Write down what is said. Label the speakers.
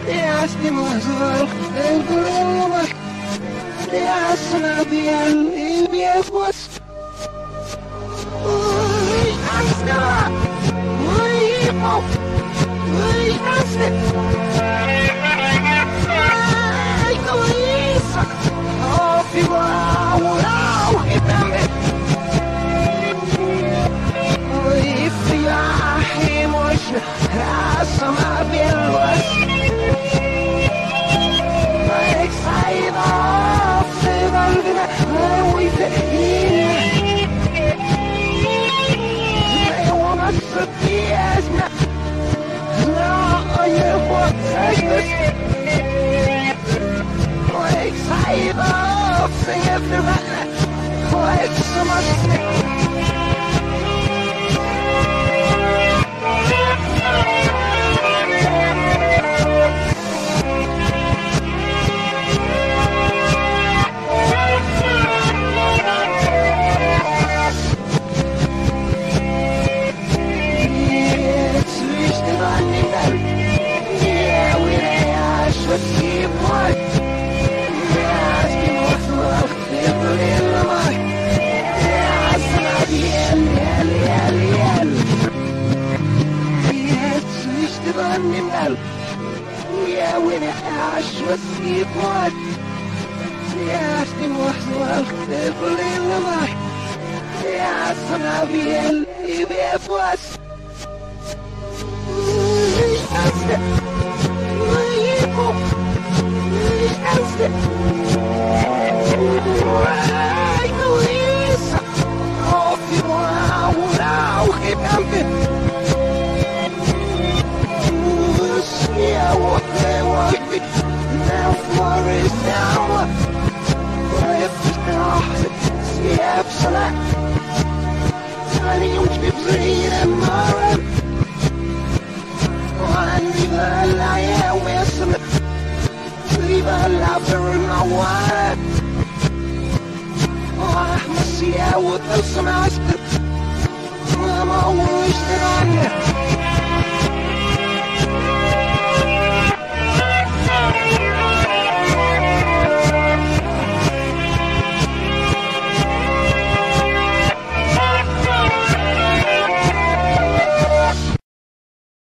Speaker 1: يعسني مهزار القلوب يعسنا بيالي بيفوس ويعسنا ويقو ويعسنا ويسك في واو يبامي ويفياحي مش عسنا بيالوس يا وين عاش وسيب واد يا عشتي محزوة الخطيب اللي معي يا عصنا بيال بيفوس مش أصدق ويبو مش أصدق وراي كويسة خوفي وراو خبامي Yeah, what they want me now for is now. If it's not, see, absolute. Tiny, you keep saying, I'm alright. One, even I am with some. Leave a laughter in my water. Oh, I must see, I would do some ice. I'm always on you.